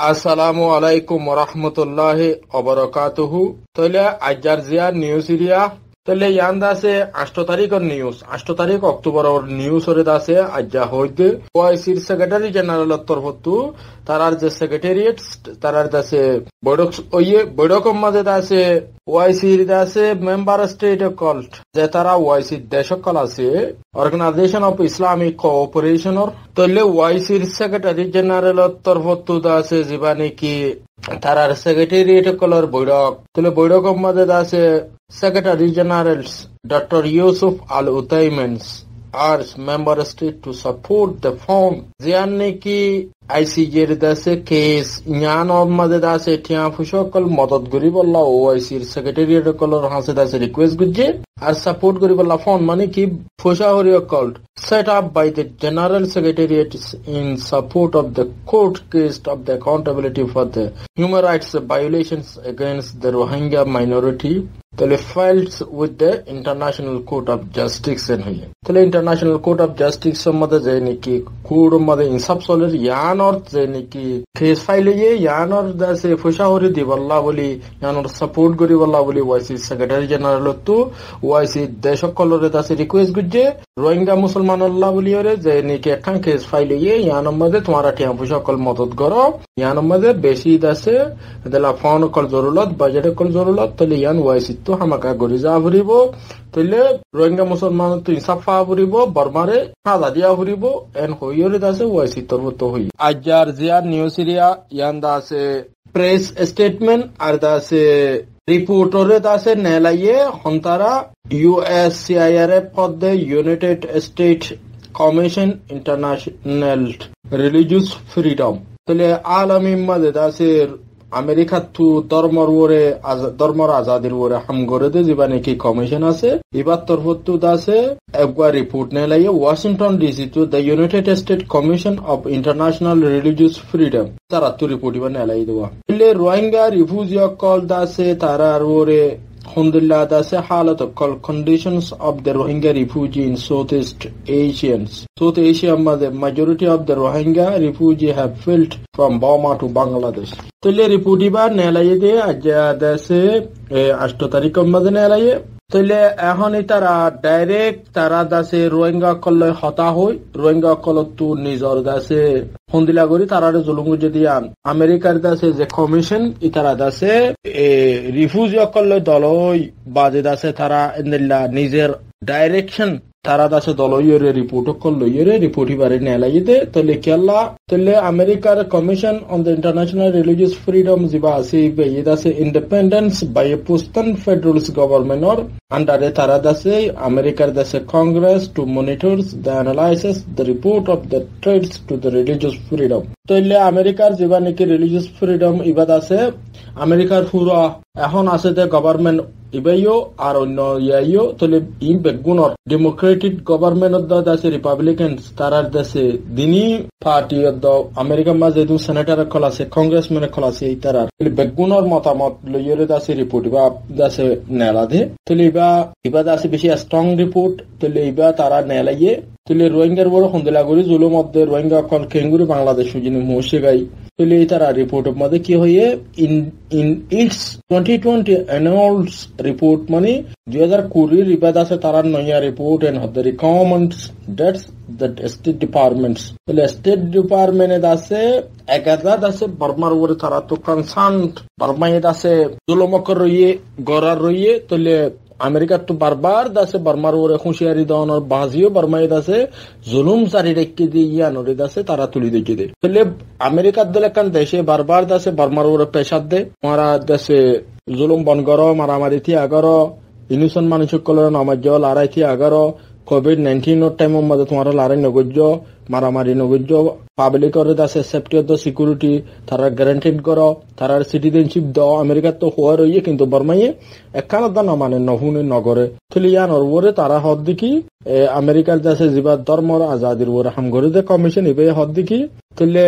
আসসালামু আলাইকুম ওরহমতুল্লাহি ওবারাকাতুহু। তাহলে আজার জিয়া নিউজ এরিয়া তাহলে ইয়ান দাসে 8 তারিখের নিউজ 8 তারিখ অক্টোবরের নিউজ ওরে দাসে আজ্জা হইতে ওআইসির সেক্রেটারি জেনারেল তরফতু তারার যে সেক্রেটারিয়েট তারার দাসে বৈঠকের মাঝে দাসে ওআইসির দাসে মেম্বার স্টেট কল্ট যে তারা ওআইসির দেশকল আছে অর্গানাইজেশন অফ ইসলামিক কোঅপারেশনের তাহলে ওআইসির সেক্রেটারি জেনারেল তরফতু দাসে জীবানি কি তারার সেক্রেটারিয়েট কলর বৈঠক তাহলে বৈঠকের মাঝে দাসে Secretary General Dr. Yusuf Al-Uthaymeen urged member states to support the form. Ziyanni ki ICJ dase case nyan made dase tiya fushokol madad gori bolla OIC secretariat kolor hase dase request gujje আর support gori bolla form mane ki fusha horiyo called set up by the General Secretariat in support of the court case of the accountability for the human rights violations against the Rohingya minority তাহলে files with the international court of justice এন হইয়ে তাহলে international court of justice মধ্যে যে নাকি court মধ্যে ইনসাফ চলের ইয়ান অর্থ যে নাকি কেস ফাইল হইয়ে ইয়ান অর্থ দাসে ফুসা হরি দিবল্লা বলি ইয়ান অর্থ সাপোর্ট করি বল্লা বলি ওআইসি সেক্রেটারি জেনারেল তো ওআইসি দেশকলরে দাসে রিকোয়েস্ট গুজে রোহিঙ্গা মুসলমান আল্লাহ বলি ওরে যে নাকি একখান কেস ফাইল হইয়ে ইয়ান মধ্যে তোমারা টিয়া ফুসা কল মদত করো ইয়ান মধ্যে বেশি দাসে দেলা ফোন কল জরুরত বাজেট কল জরুরত তাহলে ইয়ান ওআইসি তো হামাকা গরি যা ফুরিব তাইলে রোহিঙ্গা মুসলমান তো ইনসাফ পা ফুরিব বর্মারে সাজা দিয়া ফুরিব এন হইরে দাসে ওয়াইসি তরবত হই আজার জিয়া নিউজ এরিয়া ইয়ান দাসে প্রেস স্টেটমেন্ট আর দাসে রিপোর্টরে দাসে নেলাইয়ে হন্তারা USCIRF for the United State commission international religious freedom তাহলে আলামী মাঝে দাসে আমেরিকা তু ধর্মর আজাদির ওরে হাম করে দে যা নাকি কমিশন আছে এবার তরফতু দাসে একবার রিপোর্ট নেলাইয়ে Washington DC to the United State commission of international religious freedom তারা তো রিপোর্ট ইবার নেলাই দেওয়া রোহিঙ্গা রিফিউজি কল দাসে তারার ওরে Alhamdulillah, that's a halat of conditions of the Rohingya refugee in Southeast Asians. South Asia, the majority of the Rohingya refugee have fled from Burma to Bangladesh. Tole reporti ba nelaye de aja dase 8 tarikh madhe nelaye তলে এখন তারা direct তারা দাসে রোহিঙ্গা কলে হতা হই রোহিঙ্গা কলতু নিজর দাসে হন্দিলা করি তারারে জুলুম যদি আন আমেরিকার দাসে যে কমিশন ইতারা দাসে রিফিউজি কলে দলই বাজে দাসে তারা ইন্দিল্লা নিজের ডাইরেকশন তারা দাসে দলইরে রিপোর্ট করলো রিপোর্ট বারে নেলাইতে তলে কেলা তলে আমেরিকার commission on the international religious freedom জিবা আছে দাসে ইন্ডিপেন্ডেন্স বাই এ পোস্টান ফেডারেলস গভর্নমেন্ট আন্ডারে তারা দাসে আমেরিকার দাসে Congress to monitors the analysis the report of the threats to the religious freedom তলে আমেরিকার জিবা নাকি রিলিজিয়াস ফ্রিডম ইবাদ আছে আমেরিকার পুরা এখন আছে দ্য গভর্নমেন্ট ইবাইও আর অন্য ইয়াইও তলে ইন বেগুনর ডেমোক্রেটিক গভর্নমেন্ট অফ দাসে রিপাবলিকান তারার দাসে দিনী পার্টি অফ আমেরিকার মাঝে দু সেনেটর কল আছে কংগ্রেসম্যান কল আছে এই তারার বেগুনর মতামত লইরে দাসে রিপোর্ট বা দাসে নেলাধে তলে ইবা দাসে বেশি স্ট্রং রিপোর্ট তলে ইবা তারা নেলাইয়ে তলে রোহিঙ্গার বড় হন্দিলা করি জুলুম মধ্যে রোহিঙ্গা কল কেঙ্গুরি বাংলাদেশ যিনি মোশে গাই তলে তারা রিপোর্টের মধ্যে কি হইয়ে ইন ইটস 2020 অ্যানুয়ালস রিপোর্ট মানে 2020 ইবাদ আছে তারা নয়া report and the recommends that's the state departments তলে স্টেট ডিপার্টমেন্টে দাসে একাদা দাসে বর্মার ওরে তারা তো কনসার্ন বর্মায়ে দাসে জুলুম করিয়ে গরার রইয়ে তলে আমেরিকা তো বারবার দাসে বর্মার ওরে হুঁশিয়ারি দেওয়ানোর বাজিও বর্মায় দাসে জুলুম জারি রেখে দিয়ে ইয়ানোরে দাসে তারা তুলি দিচ্ছে দে তাহলে আমেরিকার দল একখান দেশে বারবার দাসে বর্মার ওরে পেশাদ দে মারা দেশে জুলুম বন করো মারামারি থি আগরো ইনুসন মানুষ কলর নামাজ লড়াই থি আগরো COVID-19 টাইমের মধ্যে তোমার লড়াই নগজ্য মারামারি নগজ্য পাবলিক দাসে সেফটি অফ দ্য সিকিউরিটি তারা গ্যারান্টেড করো তারার সিটিজেনশিপ দাও আমেরিকার তো হওয়ার রইয়ে কিন্তু বর্মাইয়ে একখান দা না মানে নহুনে নগরে থলিয়ান ওরে তারা হদ দেখি আমেরিকার দেশে জিবা ধর্মর আজাদির ওরে হাম করে দে কমিশন ইবে হদ দেখি তলে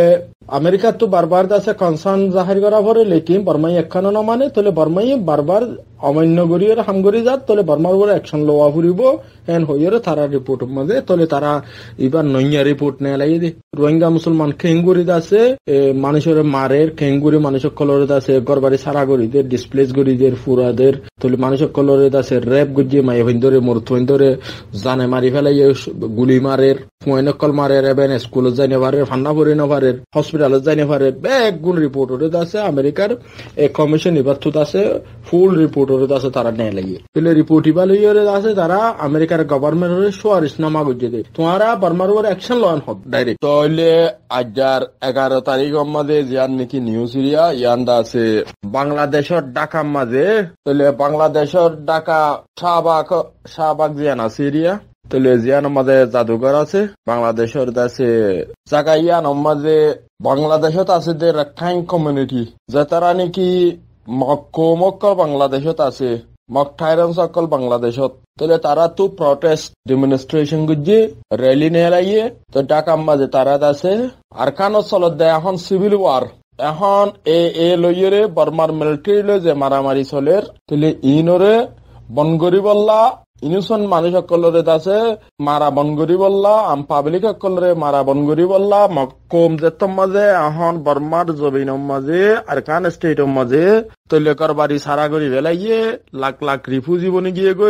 আমেরিকা তো বারবার দাসে কনসার্ন জাহির করা পরে লেকিন বর্মাই একখানো না মানে তাহলে বর্মাই বারবার অমান্য করিয়ে হামগরি যাত তাহলে বর্মার উপরে অ্যাকশন লওয়া ফুরিব এন হইরে তারা রিপোর্ট মাঝে তাহলে তারা এবার নইয়া রিপোর্ট নেয় লাগিয়ে দি রোহিঙ্গা মুসলমান খেঙ্গুরি দাসে মানুষের মারের খেঙ্গুরি মানুষের কলরে দাসে গরবারি সারা গরিদের ডিসপ্লেস গরিদের ফুরাদের তাহলে মানুষের কলরে দাসে র্যাপ গুজিয়ে মাই হইন্দরে মরত হইন্দরে জানে মারি ফেলাই গুলি মারের ফুয়েনকল মারের এবেন স্কুলত যাই নেভারে ফান্না পরে নেভারের হসপিটালত যাই নেভারে ব্যাগ গুণ রিপোর্ট আছে আমেরিকার কমিশন এবার তো আছে ফুল রিপোর্ট আছে তারা নেয় লাগিয়ে তাহলে রিপোর্ট ইবার আছে তারা আমেরিকার গভর্নমেন্টের সুয়ারিশনামা গুজিয়ে দেয় তোমারা বর্মার উপর অ্যাকশন লন হবে ডাইরেক্ট তাহলে আজার 11 তারিখ মাঝে জিয়ান নাকি নিউজ এরিয়া ইয়ান্দা আছে বাংলাদেশের ঢাকা মাঝে তাহলে বাংলাদেশের ঢাকা শাহবাগ জিয়ান আছে এরিয়া তাহলে জিয়ান মাঝে জাদুঘর আছে বাংলাদেশের আছে জায়গা ইয়ান মাঝে বাংলাদেশত আছে যে রাখাইন কমিউনিটি যে তারা নাকি মক্কল বাংলাদেশত আছে মকঠাইরন সকল বাংলাদেশত তাহলে তারা তো প্রটেস্ট ডেমনস্ট্রেশন গুজি র্যালি নিয়ে লাগিয়ে তো ঢাকা মাঝে তারা আছে আর কানো চলত দেয় এখন সিভিল ওয়ার এখন এ লইরে বর্মার মিলিটারি লই যে মারামারি চলের তাহলে ইনরে বনগরি বললা ইনুসন মানুষ সকলরে আছে মারা বনগরি বললা আম পাবলিক সকলরে মারা বনগরি বললা মক্কম যেতম মাঝে এখন বর্মার জমিন মাঝে আর কান স্টেটের মাঝে তৈলে গরবারি সারা করি বেলাইয়ে লাখ লাখ রিফিউজি বনে গিয়ে গই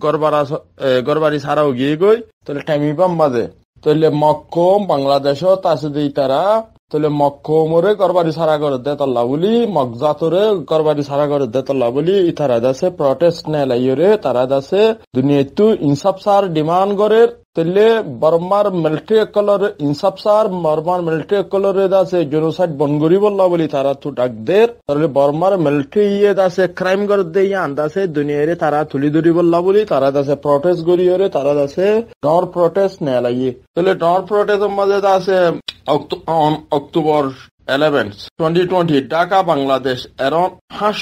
গরবারি সারাও গিয়ে গই তাহলে টাইমিবাম মাঝে তৈলে মক্কম বাংলাদেশত আছে যে তারা তাহলে মক্কমরে গরবারি সারা করে দে তল্লা বলি মকজাতরে গরবারি সারা করে দে তল্লা বলি তারা দাসে প্রটেস্ট নে লাইরে তারা দাসে দুনিয়াতু ইনসাফ সার ডিমান্ড করে তাহলে বর্মার মিলিটারি কলর ইনসাফ সার বর্মার মিলিটারি কলরে দাসে জেনোসাইড বনগরি বললা বলি তারা তো ডাক দে তাহলে বর্মার মিলিটারি ইয়ে দাসে ক্রাইম করে দে আন্দাসে দুনিয়ারে তারা তুলি ধরি বললা বলি তারা দাসে প্রটেস্ট করিয়ে তারা দাসে ডর প্রটেস্ট নে লাইয়ে তাহলে ডর প্রটেস্টের মাঝে দাসে অক্টোবর 11, 2020 ঢাকা বাংলাদেশ এরন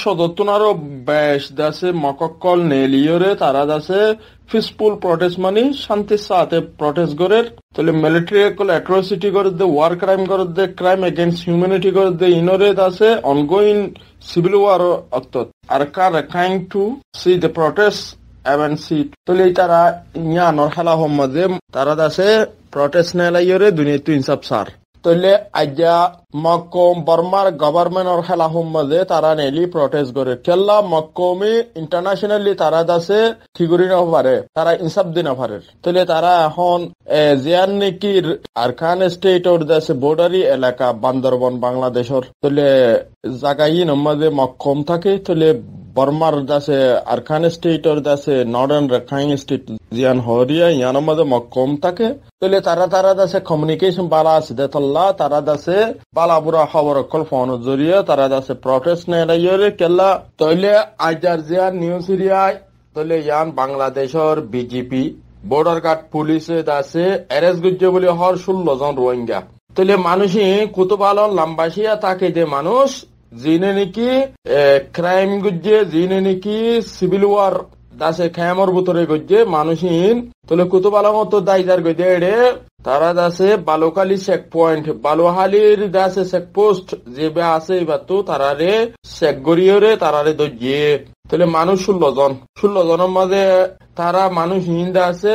500 দাসে মকক্কল নেলিয়রে তারা দাসে পিসফুল প্রটেস্ট মানে শান্তির সাথে প্রটেস্ট করে তাহলে মিলিটারি কল অ্যাট্রোসিটি করে দে ওয়ার ক্রাইম করে দে ক্রাইম এগেইনস্ট হিউম্যানিটি করে দে ইনরে দাসে অনগোয়িং সিভিল ওয়ার অর্থাৎ আর কার trying to see the protest এভেন্সি তাহলে তারা ইয়ানোর খেলা মাঝে তারা দাসে প্রটেস্ট নেলাইয়রে দুনিয়াতে ইনসাফ সার তাহলে আজ্ঞা মক্কম বর্মার গভর্নমেন্টর খেলা মাঝে তারা নেলি প্রটেস্ট করে কেল্লা মক্কমি ইন্টারন্যাশনালি তারা দাসে ঠিকরি না পারে তারা ইনসাফ দি না পারে তাহলে তারা এখন জিয়ান নাকি আরকান স্টেটর দাসে বর্ডারি এলাকা বান্দরবন বাংলাদেশর তাহলে জায়গায় মাঝে মক্কম থাকে তাহলে বর্মার দাসে আরকান স্টেটর দাসে নর্দার্ন রাখাইন স্টেট জিয়ান হরিয়া ইয়ানোর মাঝে মক্কম থাকে তাহলে তারা দাসে কমিউনিকেশন বালা আছে দেতল্লা তারা দাসে বালা বুড়া খবর অকল ফোন জরিয়ে তারা দাসে প্রটেস্ট নেলাইরে কেল্লা তাহলে আজার জিয়ান নিউজ এরিয়ায় তাহলে ইয়ান বাংলাদেশের বিজেপি বর্ডার গার্ড পুলিশে দাসে অ্যারেস্ট গুজে বলে হর 16 জন রোহিঙ্গা তাহলে মানুষই কুতুবালন লাম্বাসিয়া থাকে যে মানুষ জিনে নাকি ক্রাইম গুজে জিনে নাকি সিভিল ওয়ার দাসে খেমর ভিতরে গজ্জে মানুষহীন তাহলে কুতুবালা মতো দায়দার গজে এড়ে তারা দাসে বালুখালী চেক পয়েন্ট বালুহালির দাসে চেক পোস্ট যে আছে এবার তো তারারে চেক গড়িয়ে তারারে দজিয়ে তাহলে মানুষ 16 জনের মাঝে তারা মানুষহীন দাসে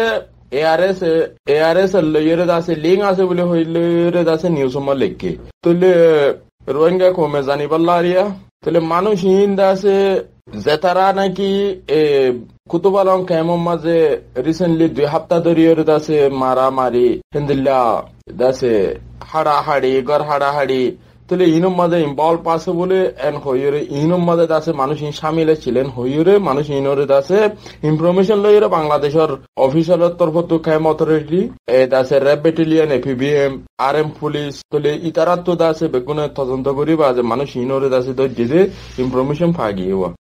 এআরএস লইরে দাসে লিঙ্ক আছে বলে হইলে দাসে নিউজ সময় লেখে তাহলে রোহিঙ্গা কমে জানি পাল্লা আরিয়া তাহলে মানুষহীন দাসে যে তারা নাকি কুতুবালং কেমন মাঝে রিসেন্টলি 2 সপ্তাহ ধরে দাসে মারামারি হিন্দিল্লা দাসে হাড়াহাড়ি গড় হাড়াহাড়ি তাহলে ইনম মাঝে ইনভলভ আছে বলে এন হইরে ইনম মাঝে দাসে মানুষ সামিলে ছিলেন হইরে মানুষ ইনরে দাসে ইনফরমেশন লইরে বাংলাদেশের অফিসারের তরফ তো ক্রাইম অথরিটি দাসে RAB battalion APBM RM police তাহলে ইতারা তো দাসে বেগুনে তদন্ত করিবা যে মানুষ ইনরে দাসে তো যে ইনফরমেশন পাগিয়ে